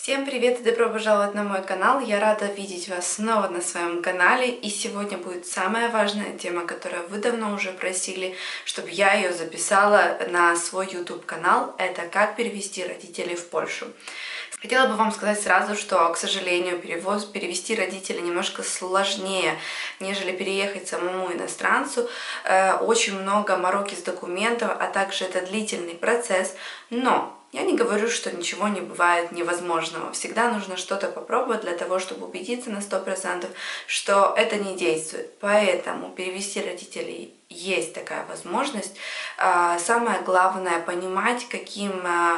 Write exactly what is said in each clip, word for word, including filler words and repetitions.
Всем привет и добро пожаловать на мой канал. Я рада видеть вас снова на своем канале. И сегодня будет самая важная тема, которую вы давно уже просили, чтобы я ее записала на свой YouTube канал. Это как перевести родителей в Польшу. Хотела бы вам сказать сразу, что, к сожалению, перевоз, перевести родителей немножко сложнее, нежели переехать самому иностранцу. Э, очень много мороки с документов, а также это длительный процесс. Но я не говорю, что ничего не бывает невозможного. Всегда нужно что-то попробовать для того, чтобы убедиться на сто процентов, что это не действует. Поэтому перевести родителей есть такая возможность. Самое главное понимать, каким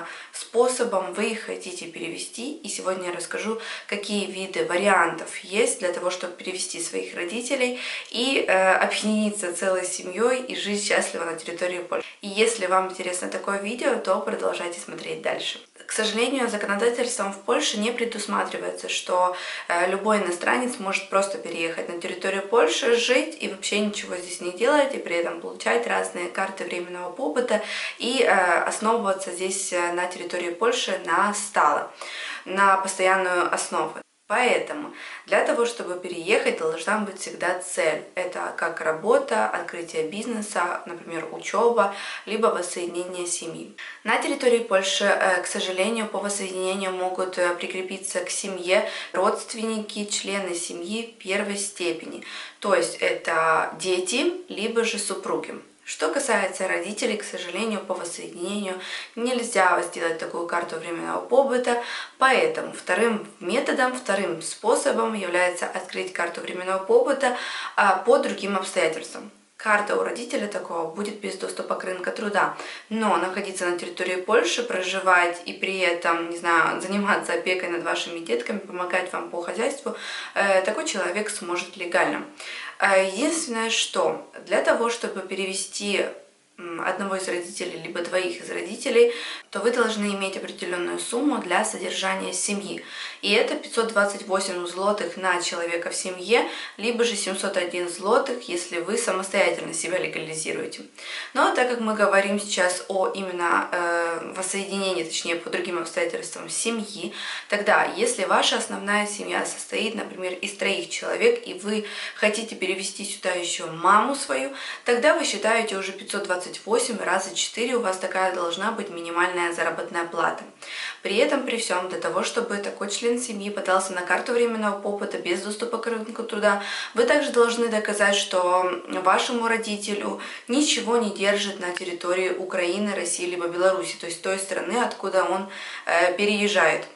способом вы их хотите перевести. И сегодня я расскажу, какие виды вариантов есть для того, чтобы перевести своих родителей и объединиться целой семьей и жить счастливо на территории Польши. И если вам интересно такое видео, то продолжайте смотреть дальше. К сожалению, законодательством в Польше не предусматривается, что любой иностранец может просто переехать на территорию Польши, жить и вообще ничего здесь не делать, и при этом получать разные карты временного побыта и основываться здесь на территории Польши на стало, на постоянную основу. Поэтому для того, чтобы переехать, должна быть всегда цель. Это как работа, открытие бизнеса, например, учеба, либо воссоединение семьи. На территории Польши, к сожалению, по воссоединению могут прикрепиться к семье родственники, члены семьи первой степени. То есть это дети, либо же супруги. Что касается родителей, к сожалению, по воссоединению нельзя сделать такую карту временного побыта, поэтому вторым методом, вторым способом является открыть карту временного побыта по другим обстоятельствам. Карта у родителя такого будет без доступа к рынку труда, но находиться на территории Польши, проживать и при этом, не знаю, заниматься опекой над вашими детками, помогать вам по хозяйству, такой человек сможет легально. Единственное, что для того, чтобы перевести одного из родителей, либо двоих из родителей, то вы должны иметь определенную сумму для содержания семьи. И это пятьсот двадцать восемь злотых на человека в семье, либо же семьсот один злотых, если вы самостоятельно себя легализируете. Но так как мы говорим сейчас о именно э, воссоединении, точнее по другим обстоятельствам семьи, тогда если ваша основная семья состоит, например, из троих человек, и вы хотите перевести сюда еще маму свою, тогда вы считаете уже пятьсот двадцать восемь раза четыре, у вас такая должна быть минимальная заработная плата. При этом, при всем, для того, чтобы такой член семьи подался на карту временного побыта без доступа к рынку труда, вы также должны доказать, что вашему родителю ничего не держит на территории Украины, России либо Беларуси, то есть той страны, откуда он э, переезжает.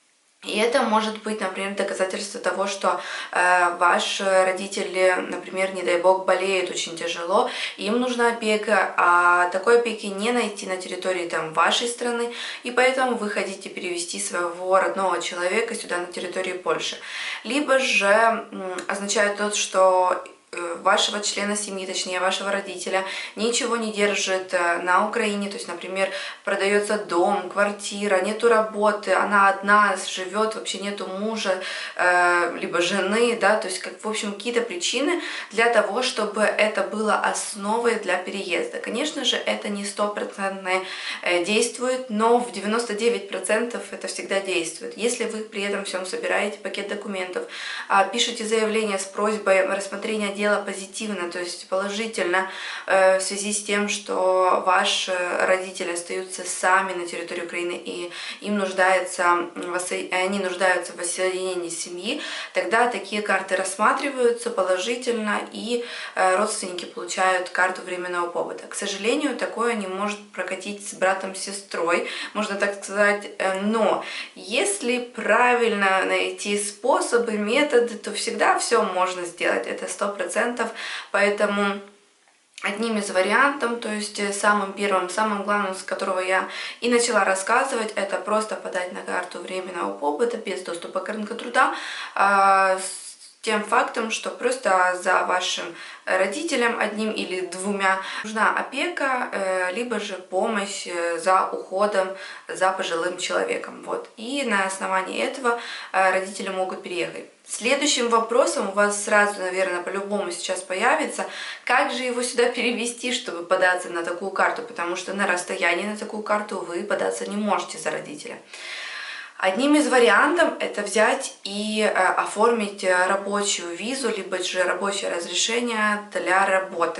И это может быть, например, доказательство того, что э, ваш родитель, например, не дай бог, болеет очень тяжело, им нужна опека, а такой опеки не найти на территории там, вашей страны, и поэтому вы хотите перевести своего родного человека сюда на территорию Польши. Либо же м, означает то, что вашего члена семьи, точнее вашего родителя, ничего не держит на Украине, то есть, например, продается дом, квартира, нету работы, она одна живет, вообще нету мужа, э, либо жены, да, то есть, как, в общем, какие-то причины для того, чтобы это было основой для переезда. Конечно же, это не стопроцентно действует, но в девяноста девяти процентах это всегда действует. Если вы при этом всем собираете пакет документов, пишете заявление с просьбой рассмотрения дела позитивно, то есть положительно, э, в связи с тем, что ваши родители остаются сами на территории Украины и им нуждается, они нуждаются в воссоединении семьи, тогда такие карты рассматриваются положительно и э, родственники получают карту временного побыта. К сожалению, такое не может прокатить с братом-сестрой, можно так сказать, э, но если правильно найти способы, методы, то всегда все можно сделать, это сто процентов. Поэтому одним из вариантов, то есть самым первым, самым главным, с которого я и начала рассказывать, это просто подать на карту временного побыта без доступа к рынку труда, с тем фактом, что просто за вашим родителям одним или двумя нужна опека, либо же помощь за уходом за пожилым человеком. Вот. И на основании этого родители могут переехать. Следующим вопросом у вас сразу, наверное, по-любому сейчас появится, как же его сюда перевести, чтобы податься на такую карту, потому что на расстоянии на такую карту вы податься не можете за родителя. Одним из вариантов это взять и э, оформить рабочую визу, либо же рабочее разрешение для работы.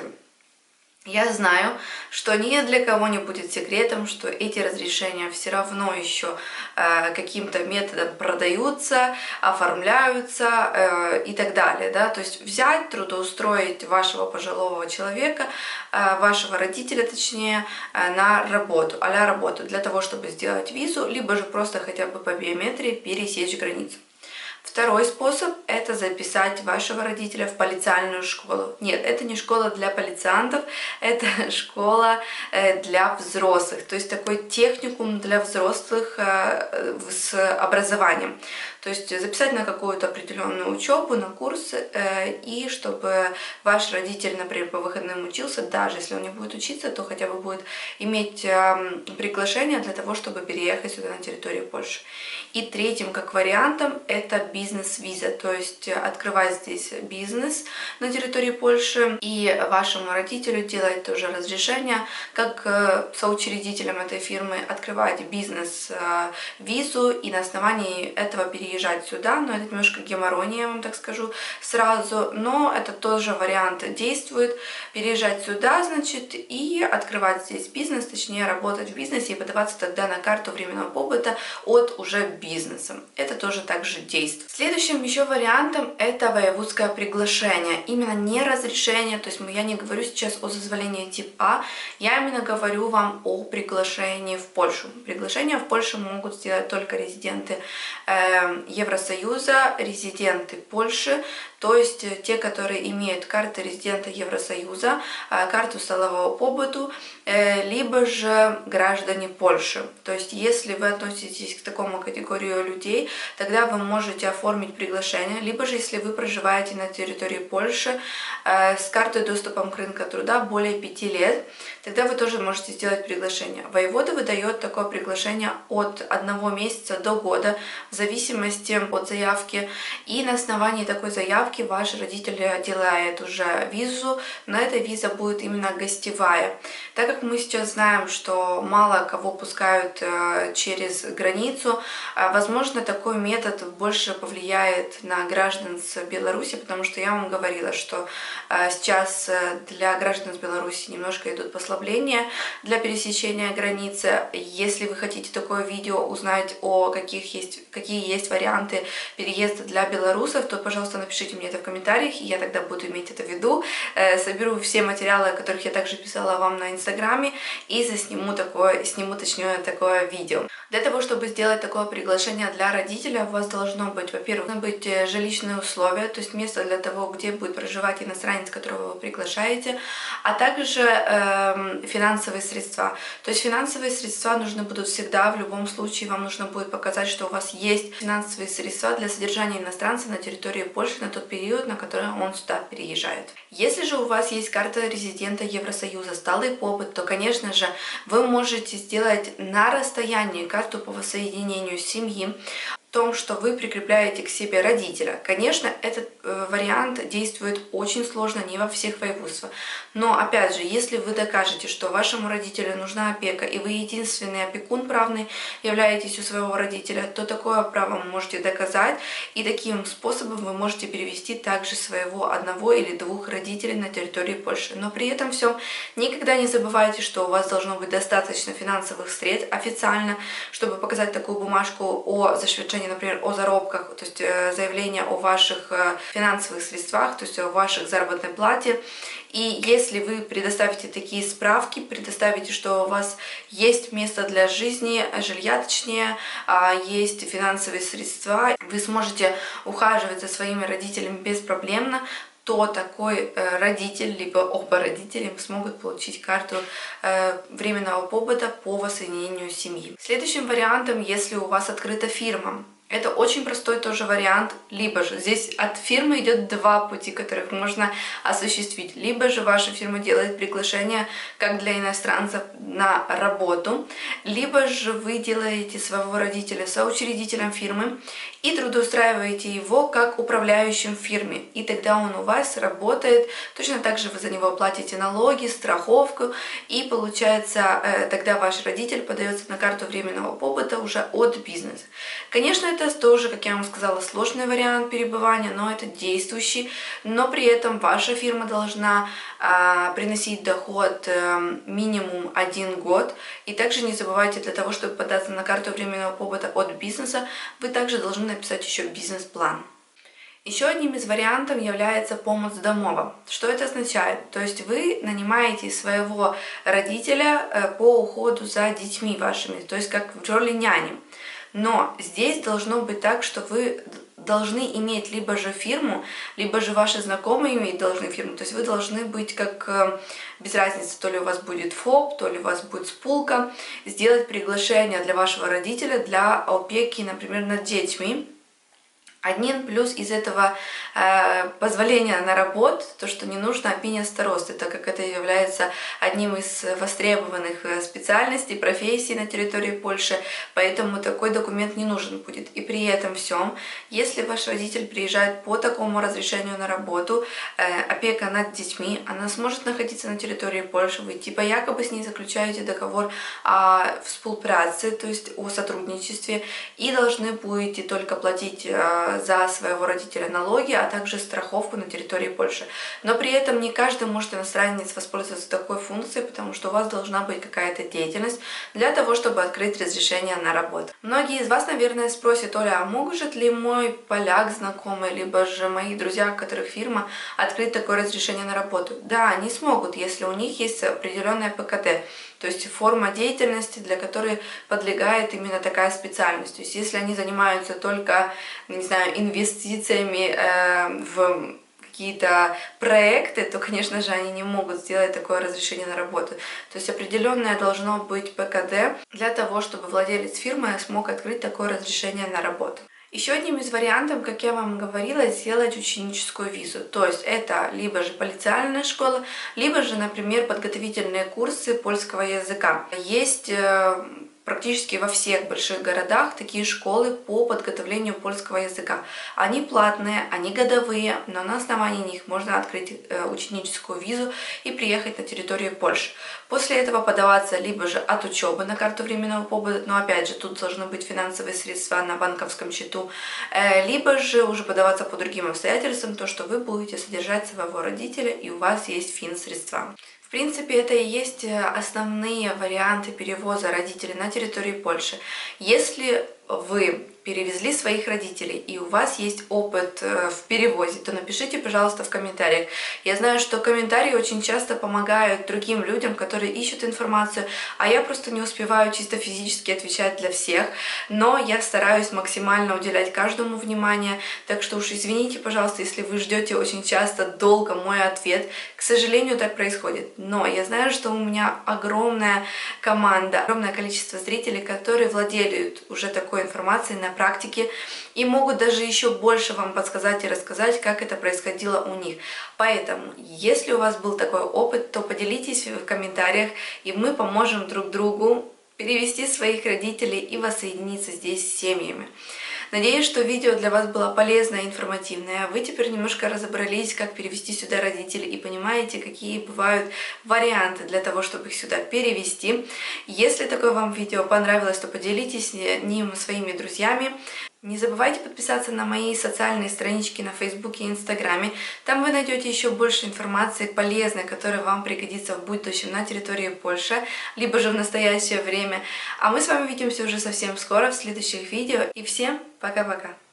Я знаю, что ни для кого не будет секретом, что эти разрешения все равно еще э, каким-то методом продаются, оформляются э, и так далее. Да? То есть взять, трудоустроить вашего пожилого человека, э, вашего родителя точнее, э, на работу, а-ля работу, для того, чтобы сделать визу, либо же просто хотя бы по биометрии пересечь границу. Второй способ – это записать вашего родителя в полициальную школу. Нет, это не школа для полициантов, это школа для взрослых, то есть такой техникум для взрослых с образованием. То есть записать на какую-то определенную учебу, на курс, и чтобы ваш родитель, например, по выходным учился, даже если он не будет учиться, то хотя бы будет иметь приглашение для того, чтобы переехать сюда на территорию Польши. И третьим, как вариантом, это бизнес-виза, то есть открывать здесь бизнес на территории Польши и вашему родителю делать тоже разрешение, как соучредителям этой фирмы открывать бизнес-визу и на основании этого переезжать сюда. Но это немножко геморрой, я вам так скажу сразу, но это тоже вариант действует. Переезжать сюда, значит, и открывать здесь бизнес, точнее работать в бизнесе и подаваться тогда на карту временного побыта от уже бизнеса. Это тоже также действует. Следующим еще вариантом это воеводское приглашение. Именно не разрешение, то есть я не говорю сейчас о дозволении тип А, я именно говорю вам о приглашении в Польшу. Приглашение в Польшу могут сделать только резиденты э, Евросоюза, резиденты Польши, то есть те, которые имеют карты резидента Евросоюза, карту сталого побыту, либо же граждане Польши. То есть если вы относитесь к такому категорию людей, тогда вы можете оформить приглашение, либо же если вы проживаете на территории Польши с картой доступом к рынку труда более пяти лет, тогда вы тоже можете сделать приглашение. Воевода выдает такое приглашение от одного месяца до года, в зависимости от заявки, и на основании такой заявки ваш родитель делает уже визу, но эта виза будет именно гостевая. Так как мы сейчас знаем, что мало кого пускают через границу, возможно, такой метод больше повлияет на граждан с Беларуси, потому что я вам говорила, что сейчас для граждан с Беларуси немножко идут послабления для пересечения границы. Если вы хотите такое видео узнать о каких есть, какие есть варианты переезда для белорусов, то, пожалуйста, напишите мне это в комментариях, и я тогда буду иметь это в виду. Соберу все материалы, о которых я также писала вам на инстаграме, и засниму такое, сниму точнее такое видео. Для того, чтобы сделать такое приглашение для родителя, у вас должно быть, во-первых, должны быть жилищные условия, то есть место для того, где будет проживать иностранец, которого вы приглашаете, а также э, финансовые средства. То есть финансовые средства нужны будут всегда, в любом случае вам нужно будет показать, что у вас есть финансовые средства для содержания иностранца на территории Польши на тот период, на который он сюда переезжает. Если же у вас есть карта резидента Евросоюза, сталый побыт, то, конечно же, вы можете сделать на расстоянии карту по воссоединению семьи, в том, что вы прикрепляете к себе родителя. Конечно, этот э, вариант действует очень сложно, не во всех воеводствах. Но, опять же, если вы докажете, что вашему родителю нужна опека, и вы единственный опекун правный являетесь у своего родителя, то такое право вы можете доказать, и таким способом вы можете перевести также своего одного или двух родителей на территории Польши. Но при этом всем никогда не забывайте, что у вас должно быть достаточно финансовых средств официально, чтобы показать такую бумажку о зашвидчении, например, о заработках, то есть заявление о ваших финансовых средствах, то есть о ваших заработной плате. И если вы предоставите такие справки, предоставите, что у вас есть место для жизни, жилья точнее, есть финансовые средства, вы сможете ухаживать за своими родителями беспроблемно, то такой родитель, либо оба родителя смогут получить карту временного побыта по воссоединению семьи. Следующим вариантом, если у вас открыта фирма, Это очень простой тоже вариант, либо же здесь от фирмы идет два пути, которых можно осуществить. Либо же ваша фирма делает приглашение как для иностранцев на работу, либо же вы делаете своего родителя соучредителем фирмы и трудоустраиваете его как управляющим в фирме. И тогда он у вас работает, точно так же вы за него платите налоги, страховку, и получается тогда ваш родитель подается на карту временного побыта уже от бизнеса. Конечно, это тоже, как я вам сказала, сложный вариант перебывания, но это действующий, но при этом ваша фирма должна а, приносить доход а, минимум один год. И также не забывайте, для того, чтобы податься на карту временного побыта от бизнеса, вы также должны написать еще бизнес-план. Еще одним из вариантов является помощь домова. Что это означает? То есть вы нанимаете своего родителя по уходу за детьми вашими, то есть как в роли няни. Но здесь должно быть так, что вы должны иметь либо же фирму, либо же ваши знакомые иметь должны фирму. То есть вы должны быть как, без разницы, то ли у вас будет ФОП, то ли у вас будет спулка, сделать приглашение для вашего родителя для опеки, например, над детьми. Один плюс из этого э, позволения на работу, то, что не нужно опиния старосты, так как это является одним из востребованных специальностей, профессий на территории Польши, поэтому такой документ не нужен будет. И при этом всем, если ваш родитель приезжает по такому разрешению на работу, э, опека над детьми, она сможет находиться на территории Польши, вы типа якобы с ней заключаете договор о współpracy, то есть о сотрудничестве, и должны будете только платить э, за своего родителя налоги, а также страховку на территории Польши. Но при этом не каждый может иностранец воспользоваться такой функцией, потому что у вас должна быть какая-то деятельность для того, чтобы открыть разрешение на работу. Многие из вас, наверное, спросят: Оля, а может ли мой поляк знакомый, либо же мои друзья, у которых фирма, открыть такое разрешение на работу? Да, они смогут, если у них есть определенная ПКД. То есть форма деятельности, для которой подлегает именно такая специальность. То есть если они занимаются только, не знаю, инвестициями э, в какие-то проекты, то, конечно же, они не могут сделать такое разрешение на работу. То есть определенное должно быть ПКД для того, чтобы владелец фирмы смог открыть такое разрешение на работу. Еще одним из вариантов, как я вам говорила, сделать ученическую визу. То есть это либо же полициальная школа, либо же, например, подготовительные курсы польского языка. Есть практически во всех больших городах такие школы по подготовлению польского языка. Они платные, они годовые, но на основании них можно открыть ученическую визу и приехать на территорию Польши. После этого подаваться либо же от учебы на карту временного побыта, но опять же тут должны быть финансовые средства на банковском счету, либо же уже подаваться по другим обстоятельствам, то что вы будете содержать своего родителя и у вас есть финсредства. В принципе, это и есть основные варианты перевоза родителей на территории Польши. Если вы перевезли своих родителей и у вас есть опыт в перевозе, то напишите, пожалуйста, в комментариях. Я знаю, что комментарии очень часто помогают другим людям, которые ищут информацию, а я просто не успеваю чисто физически отвечать для всех, но я стараюсь максимально уделять каждому внимание, так что уж извините, пожалуйста, если вы ждете очень часто долго мой ответ. К сожалению, так происходит, но я знаю, что у меня огромная команда, огромное количество зрителей, которые владеют уже такой информацией на практике и могут даже еще больше вам подсказать и рассказать, как это происходило у них. Поэтому, если у вас был такой опыт, то поделитесь в комментариях, и мы поможем друг другу перевести своих родителей и воссоединиться здесь с семьями. Надеюсь, что видео для вас было полезное и информативное. Вы теперь немножко разобрались, как перевести сюда родителей, и понимаете, какие бывают варианты для того, чтобы их сюда перевести. Если такое вам видео понравилось, то поделитесь ним своими друзьями. Не забывайте подписаться на мои социальные странички на Фейсбуке и Инстаграме. Там вы найдете еще больше информации полезной, которая вам пригодится в будущем на территории Польши, либо же в настоящее время. А мы с вами увидимся уже совсем скоро в следующих видео. И всем пока-пока!